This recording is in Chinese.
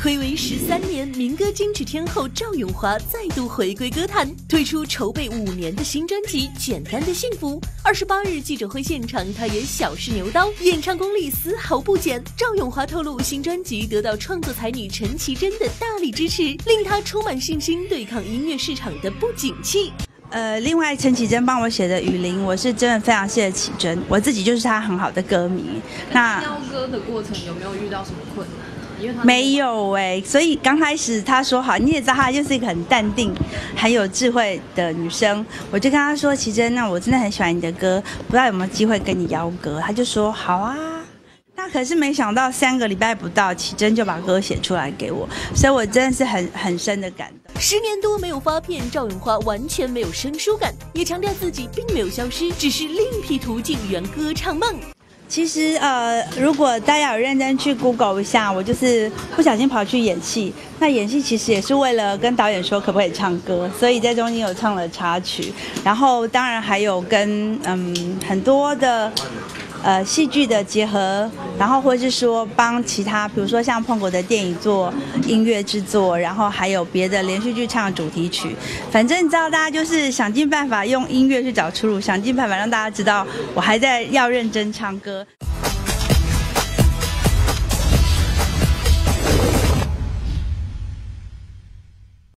暌违13年，民歌金曲天后赵咏华再度回归歌坛，推出筹备5年的新专辑《简单的幸福》。28日记者会现场，她也小试牛刀，演唱功力丝毫不减。赵咏华透露，新专辑得到创作才女陈绮贞的大力支持，令她充满信心对抗音乐市场的不景气。 另外陈绮贞帮我写的《雨林》，我是真的非常谢谢绮贞，我自己就是她很好的歌迷。 那挑歌的过程有没有遇到什么困难？ 没有所以刚开始她说好，你也知道她就是一个很淡定、很有智慧的女生，我就跟她说：“绮贞，那我真的很喜欢你的歌，不知道有没有机会跟你邀歌？”她就说：“好啊。”那可是没想到3个礼拜不到，绮贞就把歌写出来给我，所以我真的是很深的感动。 10年多没有发片，赵咏华完全没有生疏感，也强调自己并没有消失，只是另一批途径圆歌唱梦。 其实如果大家有认真去 Google 一下，我就是不小心跑去演戏。那演戏其实也是为了跟导演说可不可以唱歌，所以在中间有唱了插曲，然后当然还有跟很多的戏剧的结合，然后或是说帮其他，比如说像碰果的电影做音乐制作，然后还有别的连续剧唱主题曲。反正你知道，大家就是想尽办法用音乐去找出路，想尽办法让大家知道我还在要认真唱歌。